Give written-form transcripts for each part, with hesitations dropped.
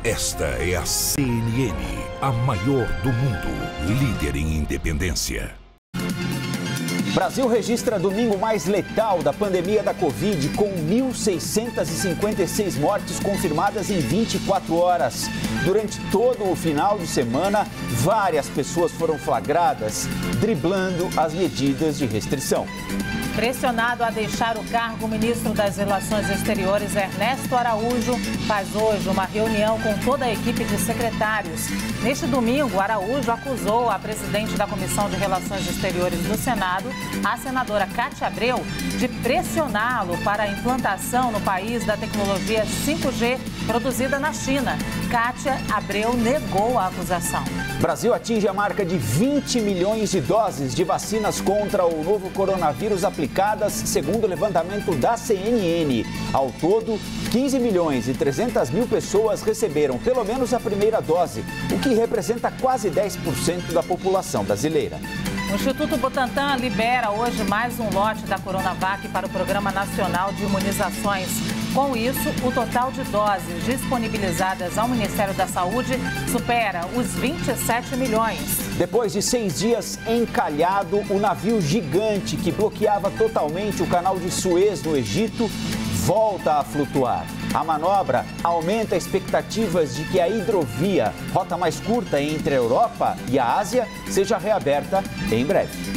Esta é a CNN, a maior do mundo, líder em independência. Brasil registra domingo mais letal da pandemia da Covid, com 1.656 mortes confirmadas em 24 horas. Durante todo o final de semana, várias pessoas foram flagradas, driblando as medidas de restrição. Pressionado a deixar o cargo, o ministro das Relações Exteriores, Ernesto Araújo, faz hoje uma reunião com toda a equipe de secretários. Neste domingo, Araújo acusou a presidente da Comissão de Relações Exteriores do Senado, a senadora Cátia Abreu, de pressioná-lo para a implantação no país da tecnologia 5G produzida na China. Cátia Abreu negou a acusação. Brasil atinge a marca de 20 milhões de doses de vacinas contra o novo coronavírus aplicadas, segundo o levantamento da CNN. Ao todo, 15 milhões e 300 mil pessoas receberam pelo menos a primeira dose, o que representa quase 10% da população brasileira. O Instituto Butantan libera hoje mais um lote da Coronavac para o Programa Nacional de Imunizações. Com isso, o total de doses disponibilizadas ao Ministério da Saúde supera os 27 milhões. Depois de 6 dias encalhado, o navio gigante que bloqueava totalmente o canal de Suez no Egito volta a flutuar. A manobra aumenta expectativas de que a hidrovia, rota mais curta entre a Europa e a Ásia, seja reaberta em breve.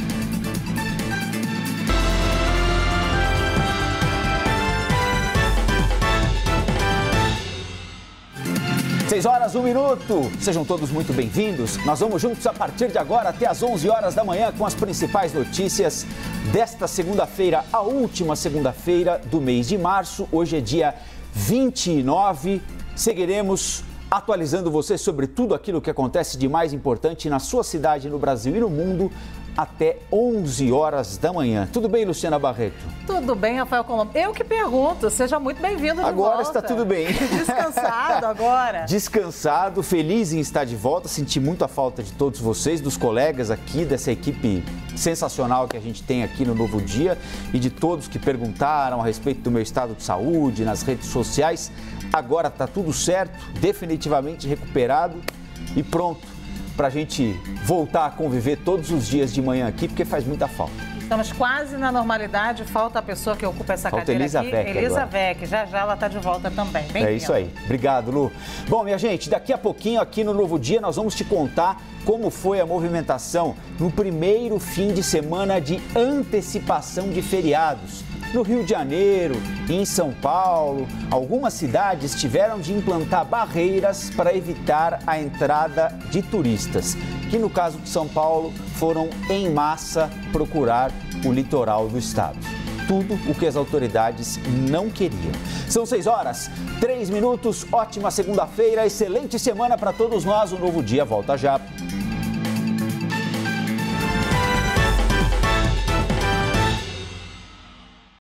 6 horas, 1 minuto. Sejam todos muito bem-vindos. Nós vamos juntos a partir de agora até às 11 horas da manhã com as principais notícias desta segunda-feira, a última segunda-feira do mês de março. Hoje é dia 29. Seguiremos atualizando você sobre tudo aquilo que acontece de mais importante na sua cidade, no Brasil e no mundo, até 11 horas da manhã. Tudo bem, Luciana Barreto? Tudo bem, Rafael Colombo. Eu que pergunto, seja muito bem-vindo de volta. Agora está tudo bem. Descansado agora. Descansado, feliz em estar de volta. Senti muito a falta de todos vocês, dos colegas aqui, dessa equipe sensacional que a gente tem aqui no Novo Dia e de todos que perguntaram a respeito do meu estado de saúde nas redes sociais. Agora está tudo certo, definitivamente recuperado e pronto para a gente voltar a conviver todos os dias de manhã aqui, porque faz muita falta. Estamos quase na normalidade, falta a pessoa que ocupa essa cadeira aqui, Elizavec. Já ela está de volta também. Bem-vinda. É isso aí. Obrigado, Lu. Bom, minha gente, daqui a pouquinho aqui no Novo Dia nós vamos te contar como foi a movimentação no primeiro fim de semana de antecipação de feriados. No Rio de Janeiro e em São Paulo, algumas cidades tiveram de implantar barreiras para evitar a entrada de turistas, que no caso de São Paulo foram em massa procurar o litoral do estado. Tudo o que as autoridades não queriam. São 6 horas, 3 minutos, ótima segunda-feira, excelente semana para todos nós. O Novo Dia volta já.